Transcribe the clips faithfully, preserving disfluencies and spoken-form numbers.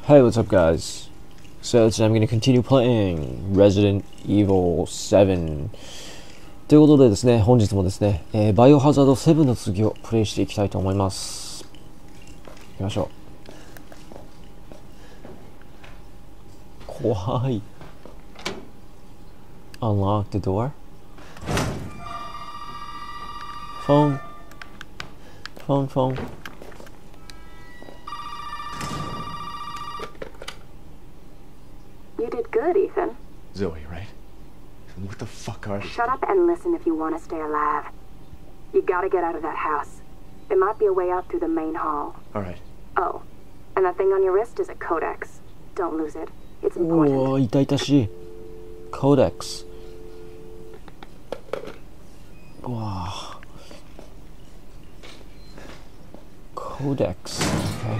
Hey, what's up guys? So today I'm going to continue playing Resident Evil セブンということでですね、本日もですね、えー、バイオハザードセブンの次をプレイしていきたいと思います。行きましょう。怖い。Unlock the door. Phone. Phone, phone. You did good, Ethan. Zoe, right? And what the fuck are they? Shut up and listen if you want to stay alive. You gotta get out of that house. There might be a way out through the main hall. Alright. Oh, and that thing on your wrist is a codex. Don't lose it. It's important. おー、痛々しい。Codex. うわー。Codex. Okay.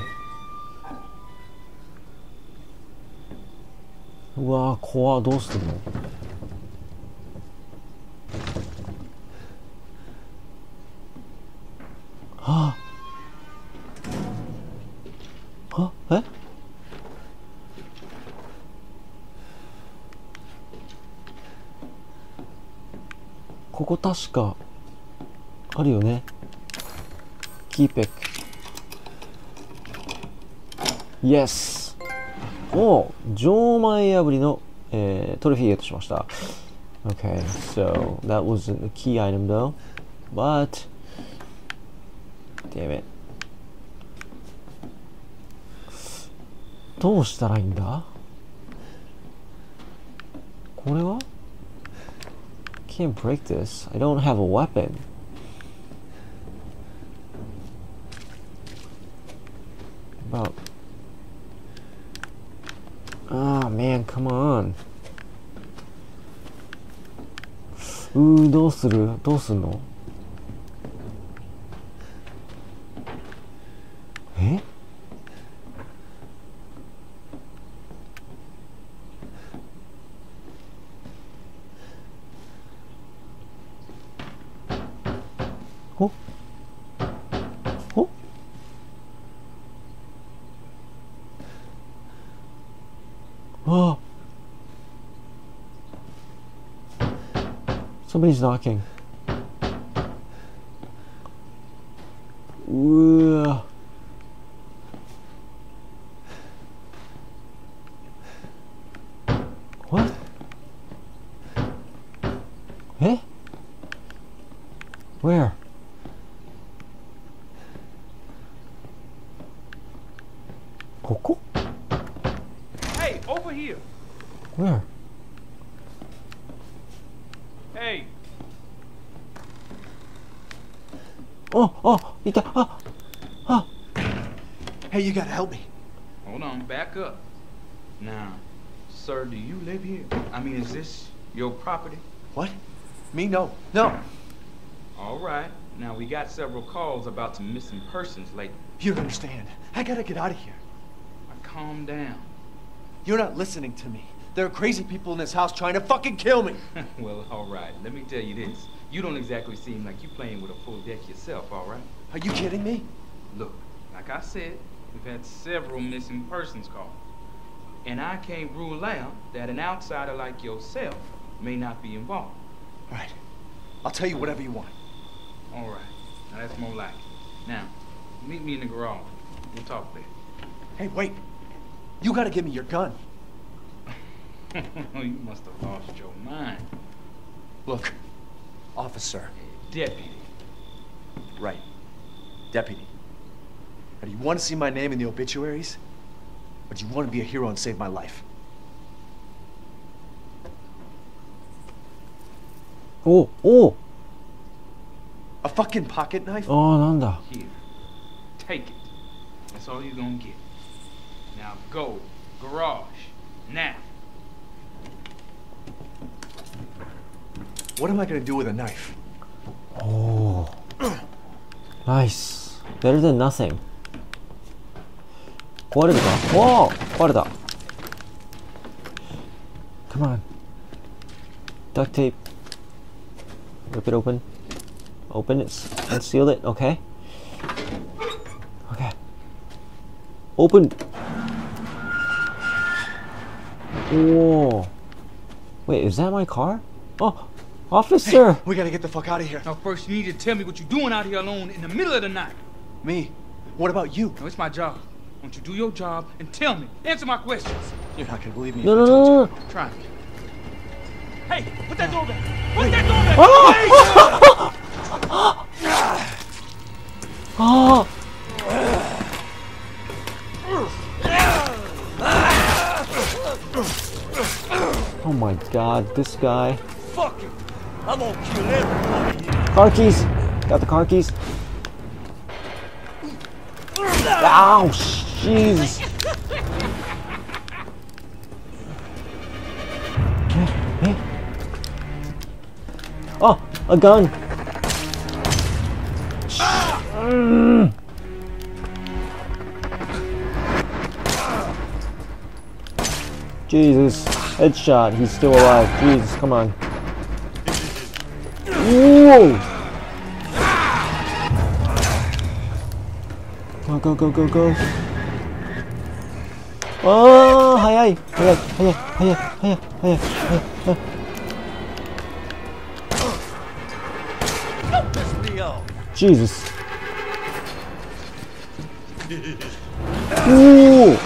うわー、怖ー、どうするの？はあ、はえここ確かあるよね。キーペック。イエス。お錠前破りの、えー、トロフィーゲットしました。Okay, so that wasn't the key item though, but damn it. どうしたらいいんだ？これは？ Can't break this. I don't have a weapon. About. Ah, man, come on. うー、どうする？どうすんの？え？お？お？ああ。Somebody's knocking. うわ。What? え？ Where? ここ？ Hey, over here. Where? Hey. あ、あ、いた、あ、あ。 Hey, you gotta help me. Hold on, back up. Now, sir, do you live here? I mean, is this your property? What? Me? No. No. All right. Now, we got several calls about some missing persons lately. You don't understand. I gotta get out of here. Now, calm down. You're not listening to me. There are crazy people in this house trying to fucking kill me. Well, all right. Let me tell you this. You don't exactly seem like you're playing with a full deck yourself, all right? Are you kidding me? Look, like I said, we've had several missing persons calls. And I can't rule out that an outsider like yourself may not be involved. All right. I'll tell you whatever you want. All right. Now, that's more like it. Now, meet me in the garage. We'll talk there. Hey, wait. You gotta give me your gun. You must have lost your mind. Look, officer. Deputy. Right. Deputy. Now, do you want to see my name in the obituaries? Or do you want to be a hero and save my life? お、お。 A fucking pocket knife? ああ、なんだ。 Here. Take it. That's all you're gonna get. Now go. Garage. Now. What am I gonna do with a knife? おお。Nice. Better than nothing. 壊れるか？おお、壊れた。Come on. Duct tape. Rip it open. Open it and seal it. Okay. Okay. Open. Whoa. Wait, is that my car? Oh, officer! Hey, we gotta get the fuck out of here. Now, first, you need to tell me what you're doing out here alone in the middle of the night. Me? What about you? No, it's my job. Won't you do your job and tell me? Answer my questions. You're not gonna believe me No, if no, I no, told no, you. no. Try me. Hey, put that door back. Put that door back. Oh! Oh my god, this guy. Fuck it. I'm gonna kill everybody here. Car keys! Got the car keys. Ow! Jesus! Oh! A gun! Mm. Jesus. Headshot. He's still alive. Jesus, come on. Whoa! Go, go, go, go, go. Oh, hayai, hayai, hayai, hayai, hayai, hayai, hayai. Don't piss me off. Jesus. Ooh.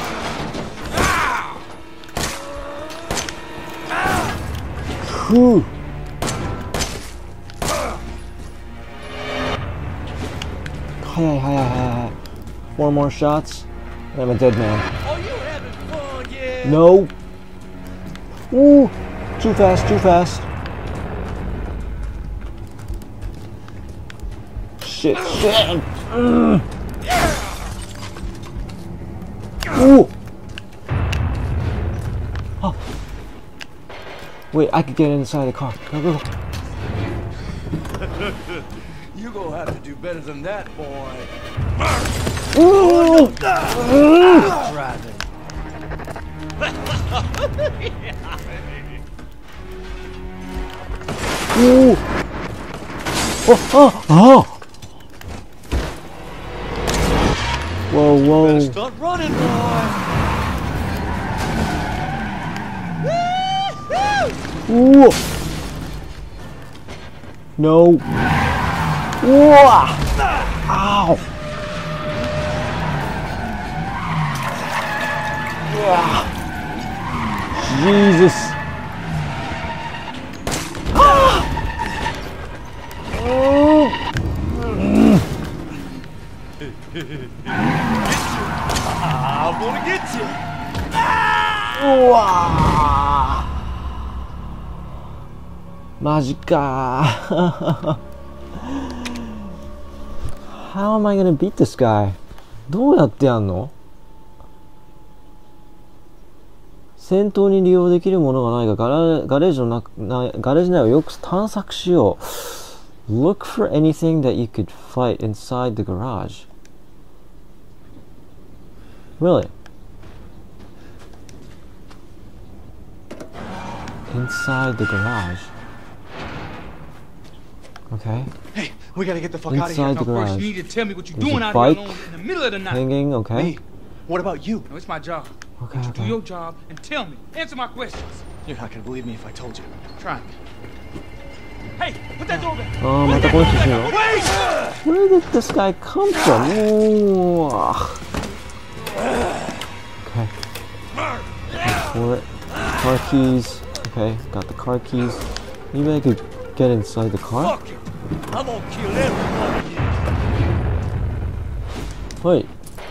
Whew. Hayai, hayai, hayai. Four more shots, and I'm a dead man. Are you having fun yet? No. Ooh. Too fast, too fast. Shit, shit. Mm. Ooh. Oh. Wait, I could get inside the car. Go, go, go. You're gonna have to do better than that, boy. Ooh. Driving. Ooh. Oh, oh, oh. Whoa, whoa. Better start running, boy. Ooh. No. Whoa. Ow. Yeah. Jesus. Ah. Oh. I'm gonna get you. Wow. Majika. How am I gonna beat this guy? どうやってやんの？戦闘に利用できるものがないがガラ、ガレージの中、なガレージ内をよく探索しよう。Look for anything that you could fight inside the garage. Really? Inside the garage. Okay. Hey, we gotta get the fuck out of here. Inside the Now, first, garage. you need to tell me what you're There's doing a out bike here alone in the middle of the night. Hanging, okay. Me? What about you? No, it's my job. Okay, Won't you do okay. your job and tell me. Answer my questions. You're not gonna believe me if I told you. Try me. Hey, put that door back. あー、またこの人死ぬの Where did this guy come from? Ooh. Okay. For it. Car keys. Okay, got the car keys. Maybe I could get inside the car? Fuck it. I'm gonna kill everybody here. Wait.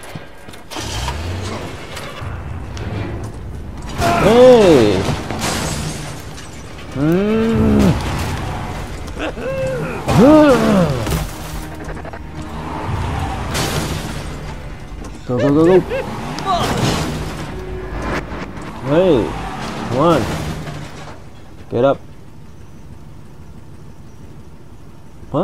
Hey! Mm. Go, go, go, go. Hey, come on. Get up. Huh?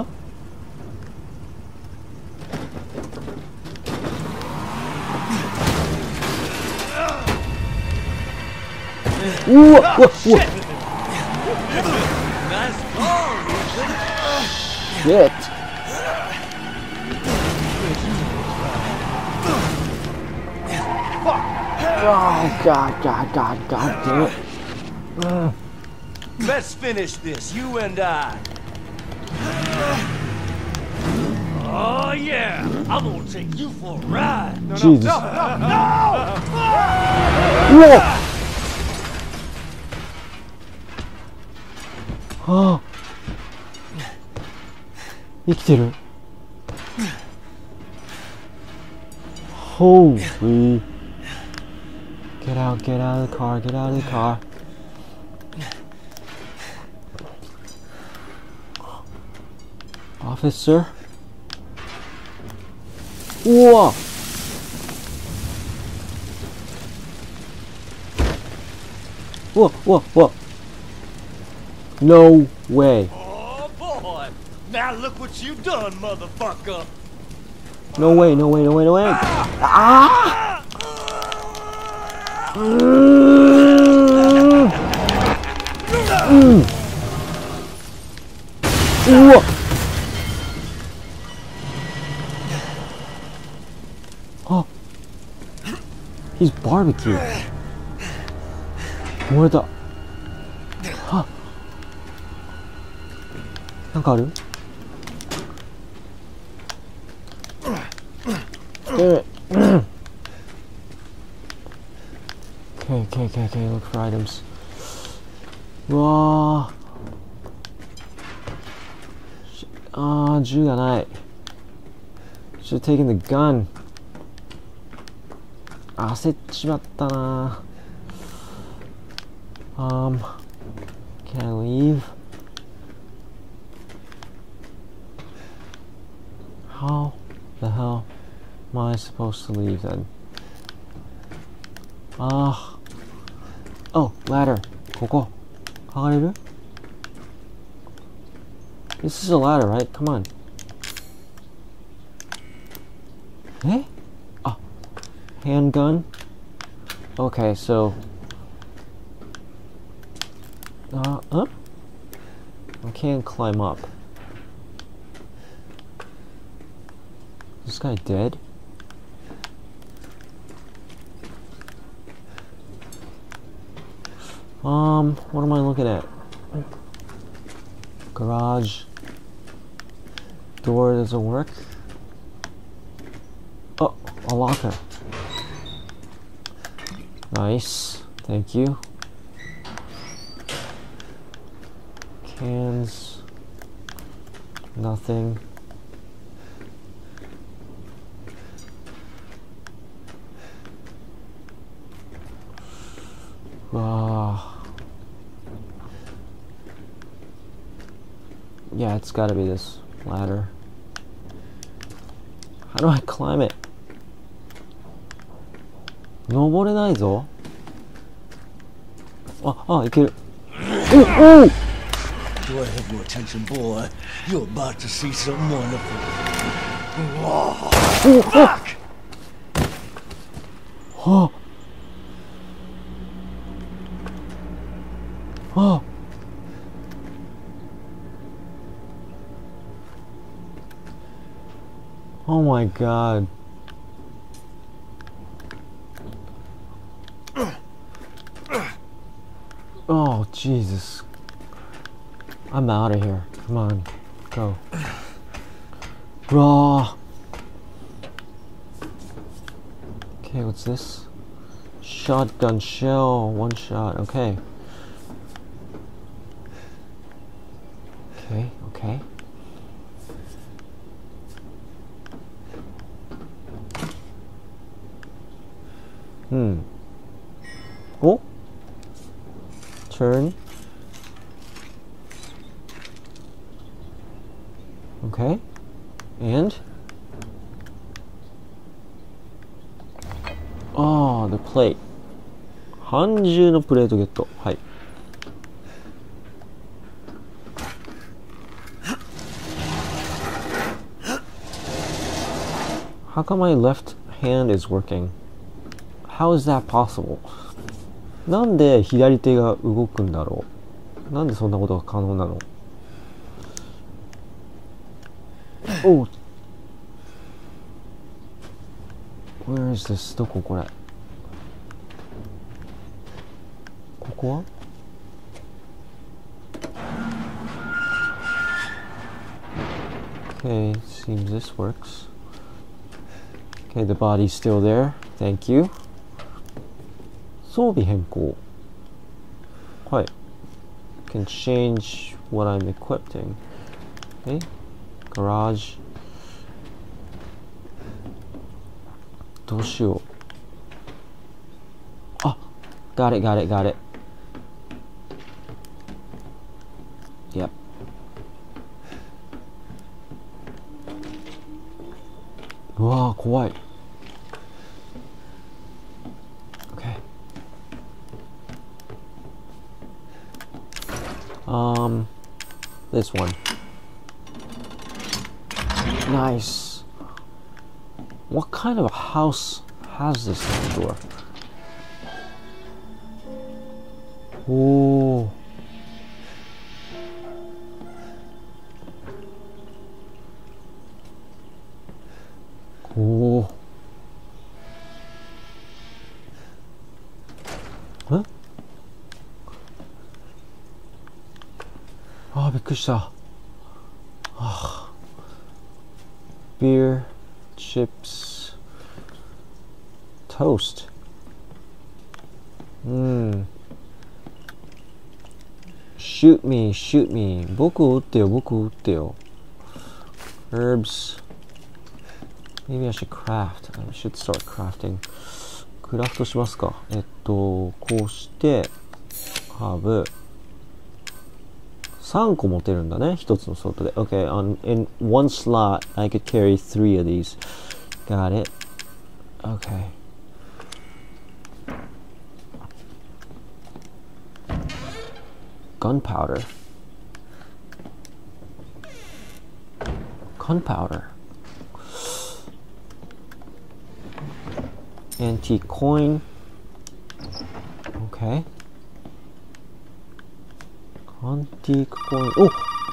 Ooh, whoa, whoa. Nice car, Shit. Oh, God, God, God, God damn it. Uh. Let's finish this, you and I. Oh yeah, I'm gonna take you for a ride. No, no, Jesus. no, no, no! Whoa! Oh. 生きてる Holy. Get out, get out of the car, get out of the car. Officer? Whoa! Whoa, whoa, whoa. No way. Oh boy, now look what you done, motherfucker. No way, no way, no way, no way. Ah! Mm. Mm. Whoa. Oh. He's barbecue. Where the... Huh. なんかある? Damn it. Okay, okay, okay, okay, look for items. Whoa. Ah, 銃がない. Should have taken the gun. 焦っちまったな. Um, can I leave? How the hell am I supposed to leave then? Ah. Oh, ladder. ここ。上がれる? This is a ladder, right? Come on. Eh? Ah. Handgun? Okay, so... Uh, huh? I can't climb up. Is this guy dead? Um, what am I looking at? Garage. Door doesn't work. Oh, a locker. Nice. Thank you. Cans. Nothing. Ah. Yeah, it's gotta be this ladder. How do I climb it? 登れないぞ。あ、あ、いける。おお Go ahead, more attention, boy. You're about to see something wonderful. Whoa. Fuck! Oh. Oh. Oh my god. Oh, Jesus. I'm out of here. Come on. Go. Raw. Okay, what's this? Shotgun shell. One shot. Okay. Okay, okay. Hmm. Oh. Turn. Okay. And? Oh, the plate. 半獣のプレートゲット。はい。How come my left hand is working? How is that possible? なんで左手が動くんだろう? なんでそんなことが可能なの? Oh! Where is this? どここれ? こはOkay, seems this works. Okay, the body's still there. Thank you. 装備変更。はい。Can change what I'm equipping. Okay. Garage. どうしよう。あ、got it, got it, got it. Yep. Wow, 怖い。Okay. Um, this one. Nice. What kind of a house has this next door? Oh. Oh. Huh? あー、びっくりした。あー。Beer, chips, toast. うん。Shoot me, shoot me. 僕を撃ってよ、僕を撃ってよ。Herbs. Maybe I should craft. I should start crafting. クラフトしますか。えっと、こうして、ハーブ。さんこ持てるんだね。ひとつのソートで。Okay, on, in one slot, I could carry three of these. Got it. Okay. Gunpowder. Gunpowder. Antique coin. Okay. Antique coin. Oh!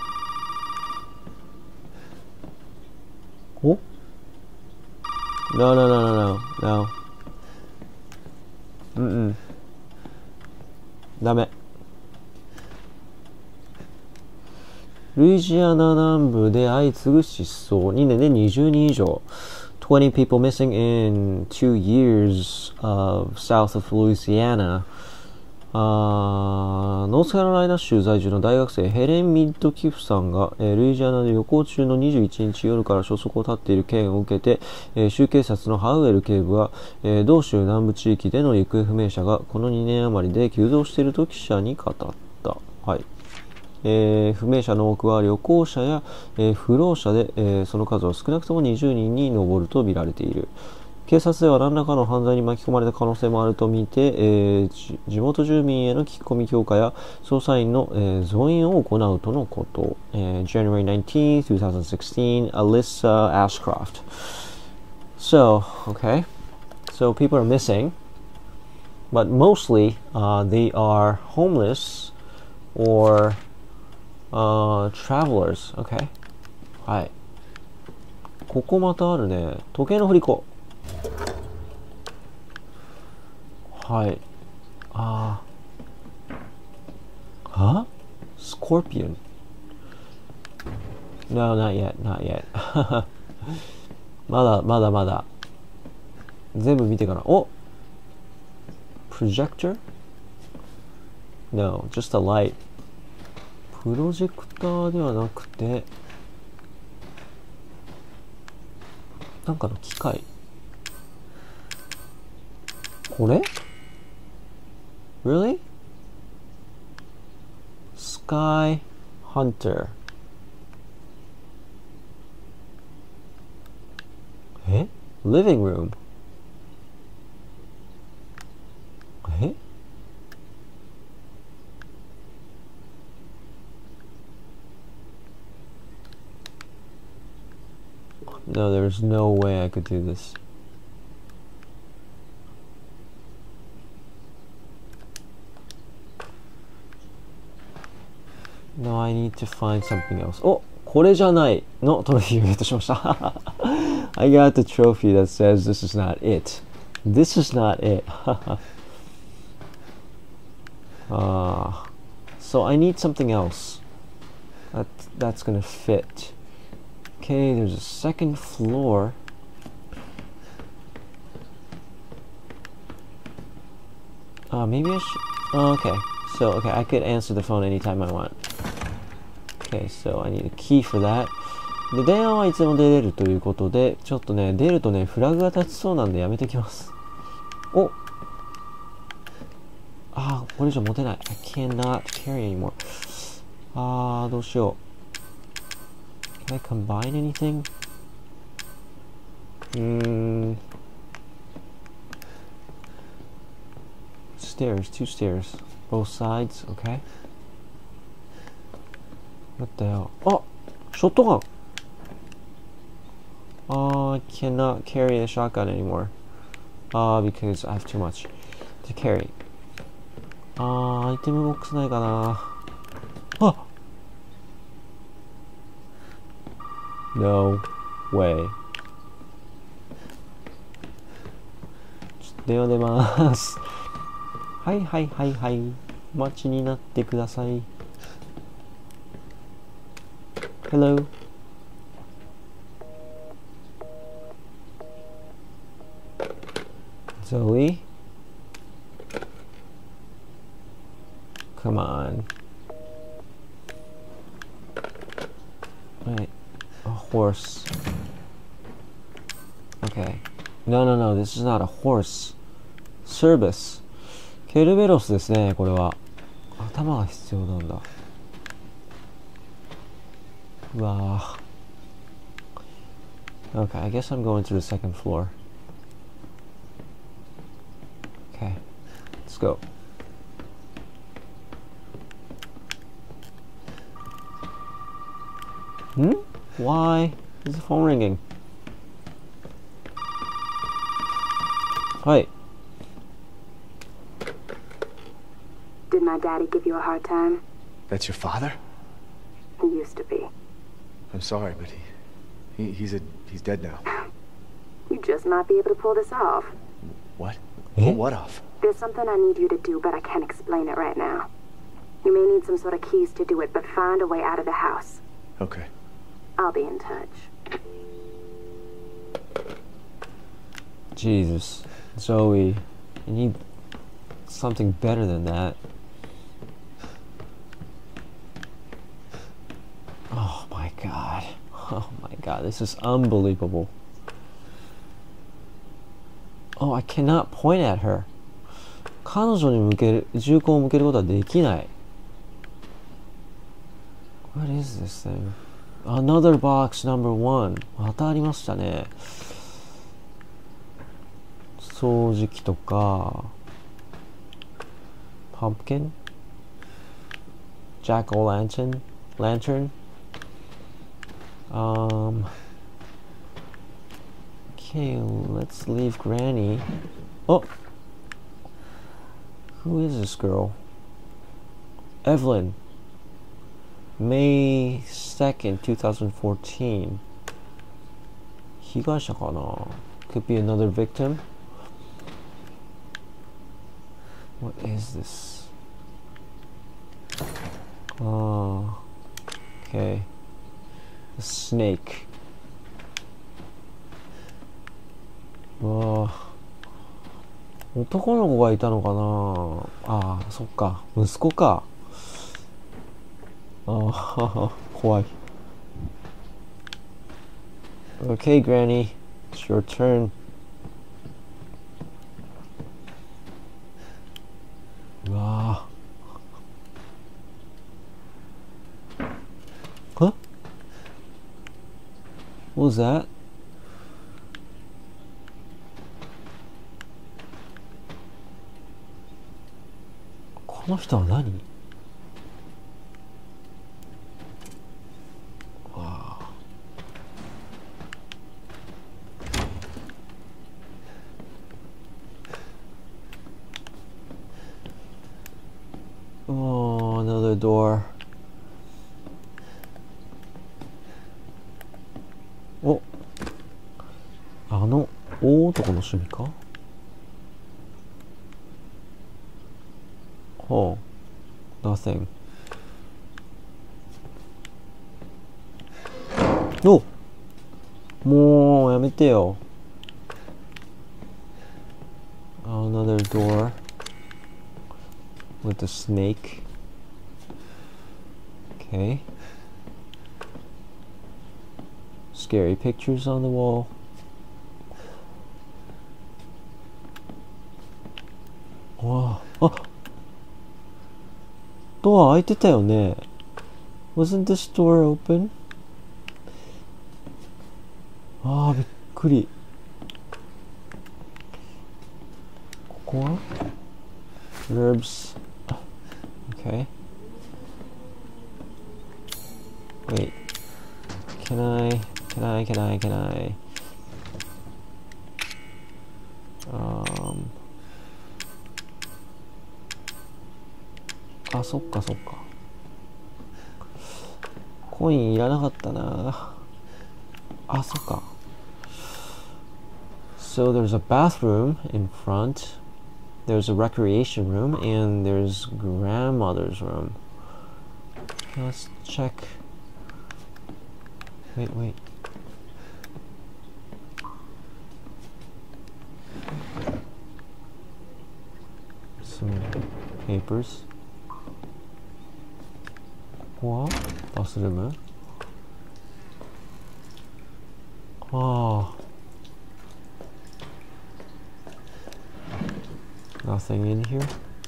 Oh? No, no, no, no, no. No. Mm-mm. ダメ。ルイジアナ南部で相次ぐ失踪。にねんでにじゅうにん以上。twenty people missing in two years of south of Louisiana. あーノースカロライナ州在住の大学生ヘレン・ミッドキフさんが、えー、ルイジアナで旅行中のにじゅういちにち夜から消息を絶っている件を受けて、えー、州警察のハウエル警部は、えー、同州南部地域での行方不明者がこのにねん余りで急増していると記者に語った。はい。えー、不明者の多くは旅行者や、えー、不老者で、えー、その数は少なくともにじゅうにんに上ると見られている。警察では何らかの犯罪に巻き込まれた可能性もあるとみて、えー、地元住民への聞き込み強化や捜査員の、えー、増員を行うとのこと。えー、January nineteenth, twenty sixteen, Alyssa Ashcroft. So, okay. So people are missing, but mostly uh, they are homeless or uh, travelers. Okay. はい。ここまたあるね。時計の振り子。はい。ああ。は Scorpion? No, not yet, not yet. まだ、まだまだ。全部見てから。お Projector? No, just a light. プロジェクターではなくて、なんかの機械。これ Really? Sky Hunter. え Living room. え No, there's no way I could do this. No, I need to find something else. お、これじゃないのトロフィーをゲットしました。I got the trophy that says this is not it. This is not it. Uh, so I need something else that that's gonna fit. Okay, there's a second floor. Uh, maybe I should. Oh, okay, so okay, I could answer the phone anytime I want. Okay, so I need a key for that. で、電話はいつも出れるということで、ちょっとね、出るとね、フラグが立ちそうなんでやめてきます。お、あー、これ以上持てない。I cannot carry anymore. あー、どうしよう。Can I combine anything? うーん。Stairs, two stairs. Both sides, okay. What the hell? Oh! Shotgun! Oh, I cannot carry a shotgun anymore. Uh, because I have too much to carry. Uh, アイテムボックスないかな。あ! No way. ちょっと電話出ます。はいはいはいはい。お待ちになってください。Hello. Zoe? Come on. Wait. A horse. Okay. No, no, no. This is not a horse. Service. ケルベロスですね、これは。頭が必要なんだ。うわぁ。Okay, I guess I'm going to the second floor. Okay, let's go. Hmm? Why is the phone ringing? Hi. Did my daddy give you a hard time? That's your father? He used to be. I'm sorry, but he, he he's a he's dead now. You just might be able to pull this off. What? Eh? Pull what off? There's something I need you to do, but I can't explain it right now. You may need some sort of keys to do it, but find a way out of the house. Okay. I'll be in touch. Jesus. Zoe, you need something better than that. Oh my god. Oh my god, this is unbelievable. Oh, I cannot point at her. 彼女に向ける、銃口を向けることはできない。What is this thing? Another box number one. またありましたね。掃除機とか、pumpkin? Jack-o'-lantern? Lantern? Um, okay, let's leave Granny. Oh! Who is this girl? Evelyn. May second, twenty fourteen. 被害者かな? Could be another victim. What is this? Oh, okay. A snake. Oh. 男の子がいたのかな。ああ、そっか。息子か。ああ、怖い。Okay, Granny. It's your turn. うわぁ。Huh? What was that? この人は何? Wow. Oh, another door. お、あの大男の趣味か? Oh, Nothing. No! もうやめてよ。Another door with a snake. Okay. Scary pictures on the wall. Wow. Oh! ドア開いてたよね。Wasn't this door open? ああ、びっくり。ここは Herbs. Okay. Wait. Can I, can I, can I, can I? Um. あ、そっかそっか。コインいらなかったな。あ、そっか。So there's a bathroom in front, there's a recreation room, and there's grandmother's room. Let's check. Wait, wait. Some papers. ここはバスルーム？ああ。Nothing in here.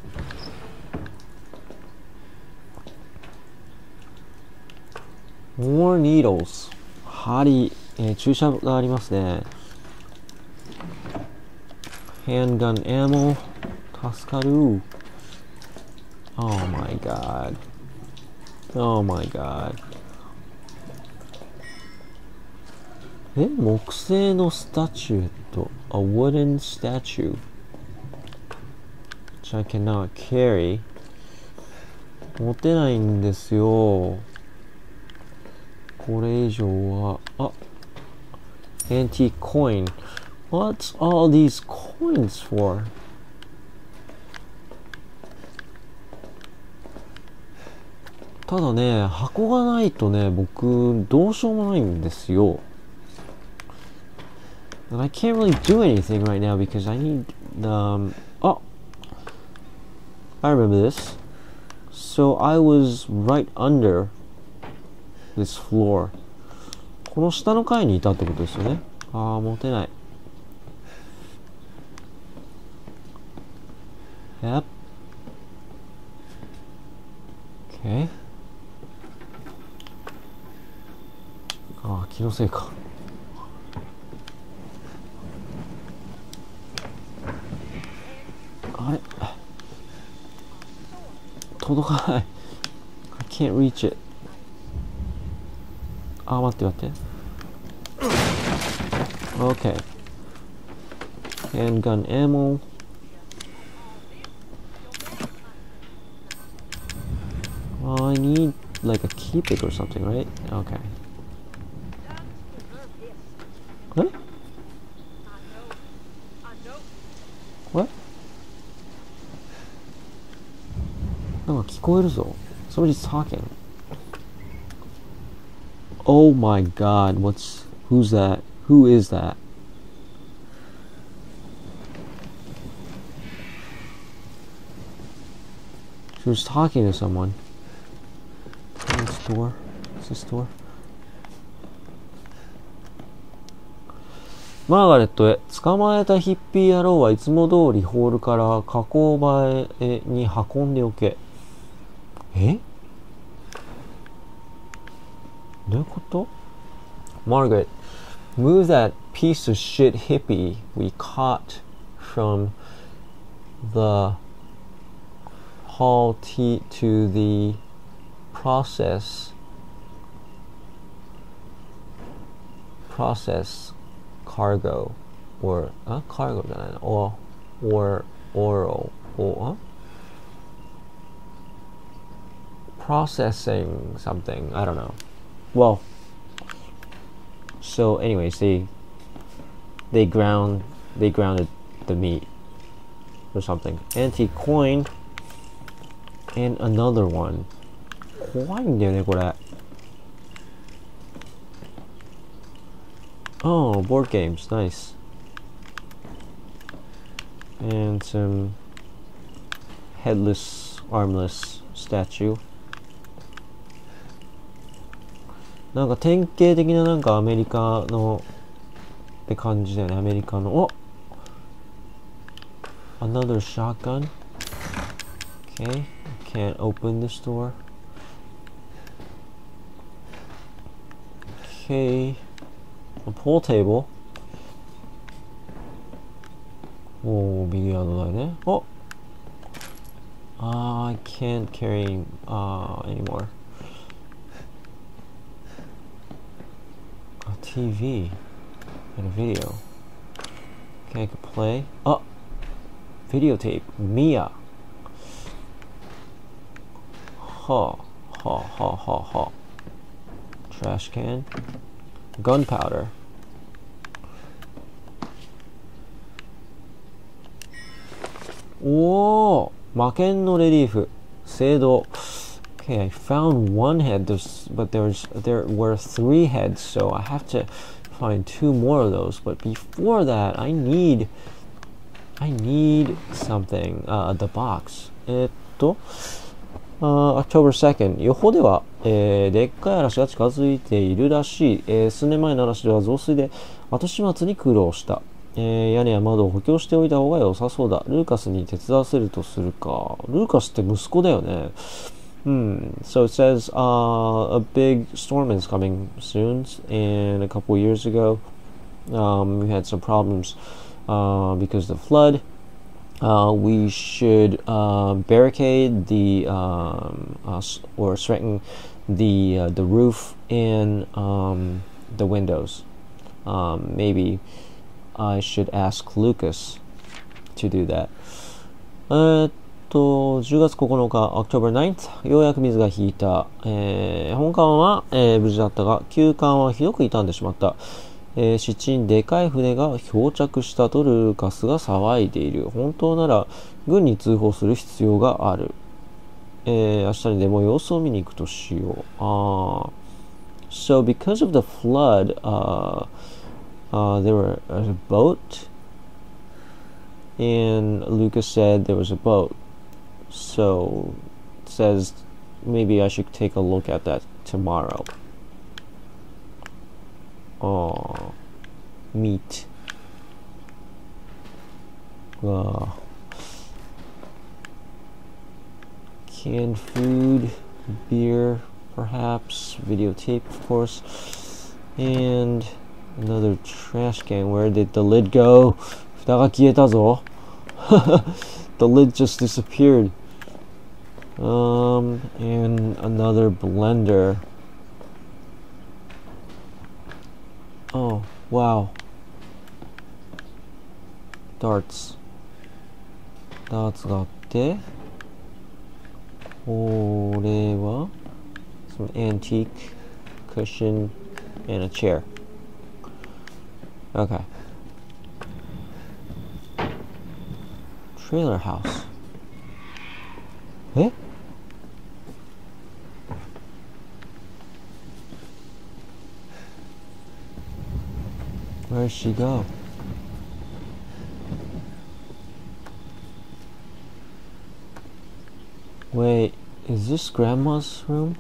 More needles. 針、えー、注射がありますね。Handgun ammo. 助かる。Oh my god. Oh my god. え、木製のスタチューと A wooden statue which I cannot carry. 持てないんですよ。これ以上は、あ、Antique coin. What's all these coins for? ただね、箱がないとね、僕どうしようもないんですよ。And I can't really do anything right now because I need um oh I remember this. So I was right under this floor. この下の階にいたってことですよね。ああ、持てない。Yep. Okay. ああ、気のせいか。あれ届かない。I can't reach it. あ、待って待って。Okay. Handgun ammo. Oh, I need like a key pick or something, right? Okay. What? What? なんか聞こえるぞ。Somebody's talking. Oh my god, what's... Who's that? Who is that? She was talking to someone. This door. What's this door? マーガレットへ。捕まえたヒッピー野郎はいつも通りホールから加工場へに運んでおけ。え？どういうこと？ Margaret, move that piece of shit hippie we caught from the hall t to the process process cargo or uh, cargo じゃないな or or oral or processing something, I don't know. Well, so anyways, they they ground they grounded the meat or something. Antique coin. And another one. 怖いんだよね、これ。Oh, board games, nice. And some headless, armless statue. なんか典型的ななんかアメリカのって感じだよね、アメリカの。お！Another shotgun. Okay, can't open this door. Okay, a pool table. おー、ビリヤードだよね。お！Ah, I can't carry uh, anymore. A T V and a video. Okay, I could play. Oh! Videotape. Mia. Ha. Ha ha ha ha. Trash can. Gunpowder. Whoa! 魔剣のレリーフ。聖堂。Okay, I found one head, there's, but there's there were three heads, so I have to find two more of those. But before that, I need I need something. Uh, the box. えっと、uh, October second. 予報では、えー、でっかい嵐が近づいているらしい。えー、数年前の嵐では増水で後始末に苦労した。えー、屋根や窓を補強しておいた方が良さそうだ。ルーカスに手伝わせるとするか。ルーカスって息子だよね。Hmm. So it says uh, a big storm is coming soon, and a couple years ago, um, we had some problems uh, because of the flood. Uh, we should uh, barricade the um, uh, or strengthen the uh, the roof and um, the windows. Um, maybe I should ask Lucas to do that. Uh, じゅうがつここのか October ninth ようやく水が引いた、えー、本館は、えー、無事だったが旧館はひどく傷んでしまった、えー、湿地にでかい船が漂着したとルーカスが騒いでいる。本当なら軍に通報する必要がある、えー、明日にでも様子を見に行くとしよう。あ So because of the flood uh, uh, there were a boat and Lucas said there was a boat. So it says maybe I should take a look at that tomorrow. Oh, meat. Uh, canned food, beer, perhaps, videotape, of course, and another trash can. Where did the lid go? 蓋が消えたぞ。The lid just disappeared. Um, and another blender. Oh, wow. Darts. Darts があって、これは some antique cushion and a chair. Okay. Trailer house. Eh? Where'd she go? Wait, is this grandma's room?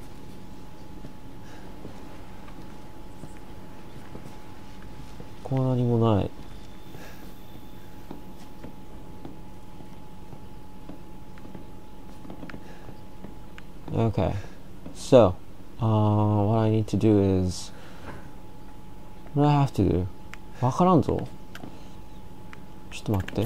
This is nothing. Okay, so uh, what I need to do is what do I have to do? わからんぞ。ちょっと待って。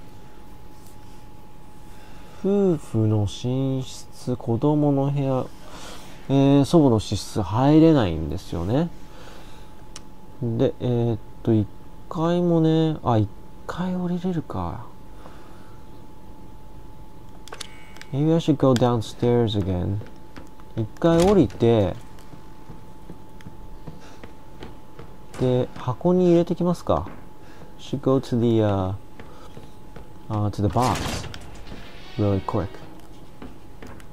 夫婦の寝室、子供の部屋、えー、祖母の寝室入れないんですよね。で、えー、っと、いっかいもね、あ、いっかい降りれるか。Maybe I should go downstairs again. いっかい降りて、で、箱に入れてきますか。Should go to the, uh, uh, to the box really quick.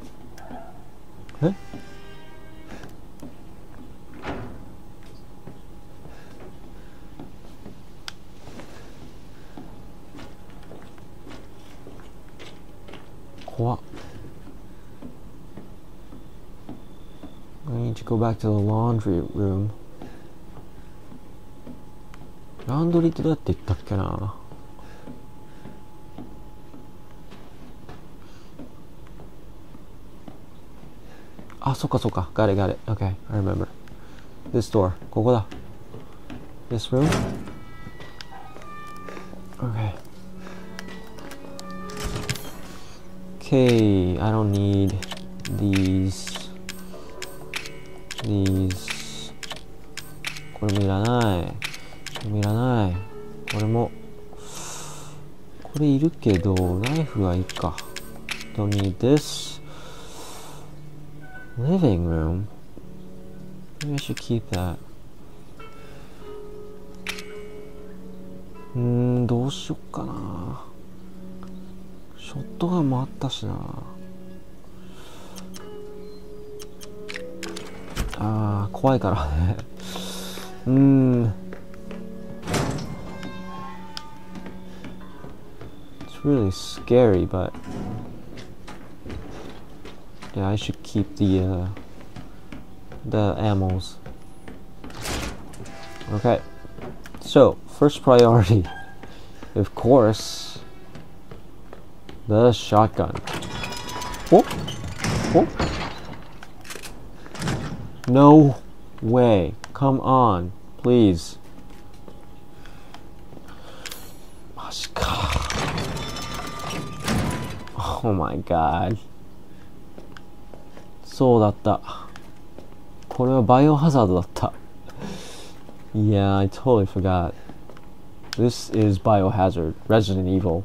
怖っ。I need to go back to the laundry room. ランドリーってどうやって行ったっけな。あ、そっかそっか。Got it, got it. Okay, I remember. This door. ここだ。This room? Okay. Okay, I don't need these. These. これもいらない。これもいらない。これも。これいるけど、ナイフはいいか。Don't need this. Living room? Maybe I should keep that. うーん、どうしよっかな。ショットガンもあったしな。あー、怖いからね。うーん。It's really scary, but yeah, I should keep the uh, the ammos. Okay, so first priority, of course, the shotgun. Oh, oh. No way! Come on, please. マジか。Oh my god. そうだった。これはバイオハザードだった。Yeah, I totally forgot. This is Biohazard, Resident Evil.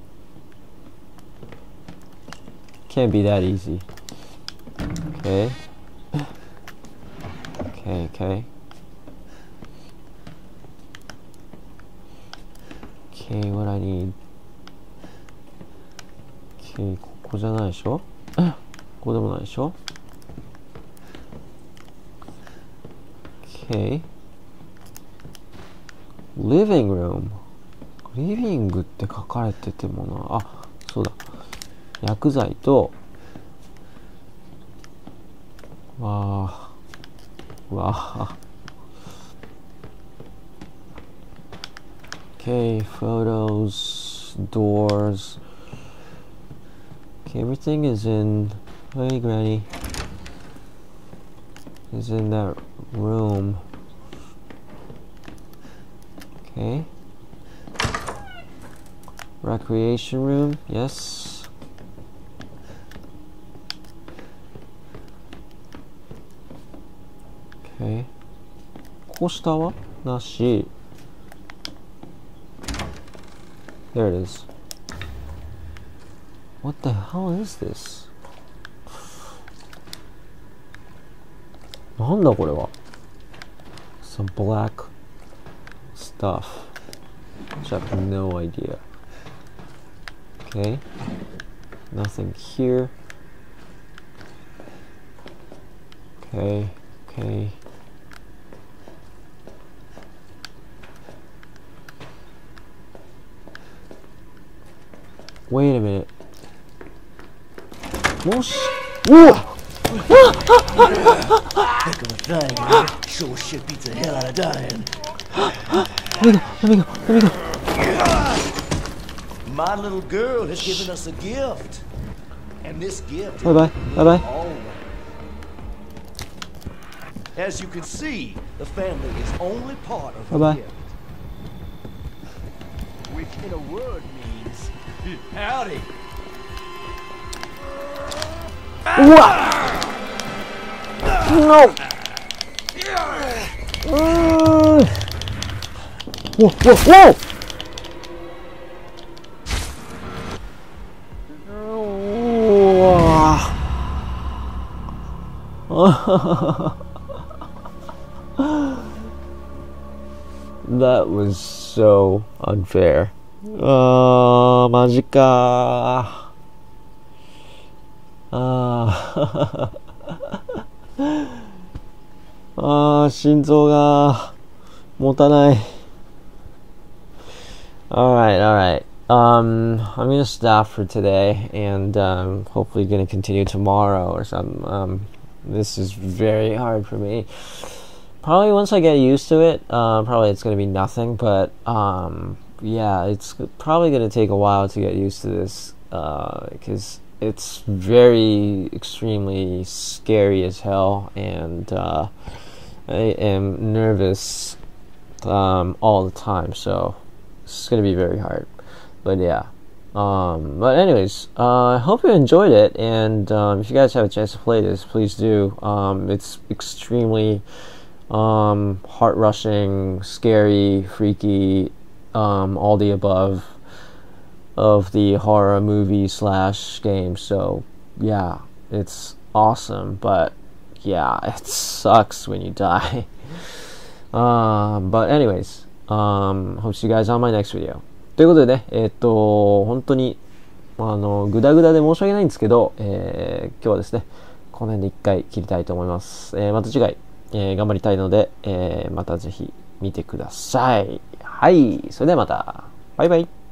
Can't be that easy. Okay. Okay, okay. Okay, what I need. Okay, ここじゃないでしょ？ここでもないでしょ？ Okay. Living room. リビングって書かれててもな。あ、そうだ。薬剤と、わあ、わあ。Okay, photos, doors. Okay, everything is in. Hey, Granny. Is in that room. Okay. Recreation room, yes. Okay. こう下はなし。There it is. What the hell is this? なんだこれは Some black stuff. Which I have no idea. Okay. Nothing here. Okay. Okay. Wait a minute. もし、おっ Heck of a thing, man. Sure shit beats the hell out of dying. Let me go, let me go, let me go. My little girl has given us a gift. And this gift Bye bye, bye bye. Always. As you can see, the family is only part of Bye the bye. gift. Which in a word means howdy. What? No! Uh, whoa, whoa, whoa! That was so unfair. Ah, uh, マジか。ああ、心臓が持たない。Alright, alright. um, I'm gonna stop for today, and um, hopefully gonna continue tomorrow or something. Um, this is very hard for me. Probably once I get used to it, uh, probably it's gonna be nothing. But um, yeah, it's probably gonna take a while to get used to this because uh, it's very extremely scary as hell, and uh, I am nervous um, all the time. So it's gonna be very hard. But yeah, um, but anyways, uh, I hope you enjoyed it, and um, if you guys have a chance to play this, please do. Um, it's extremely um, heart-rushing, scary, freaky, um, all the above of the horror movie slash game. So yeah, it's awesome, but yeah, it sucks when you die. um, but anyways, um, hope to see you guys on my next video. ということでね、えー、っと、本当に、あの、ぐだぐだで申し訳ないんですけど、えー、今日はですね、この辺で一回切りたいと思います。えー、また次回、えー、頑張りたいので、えー、またぜひ見てください。はい、それではまた。バイバイ。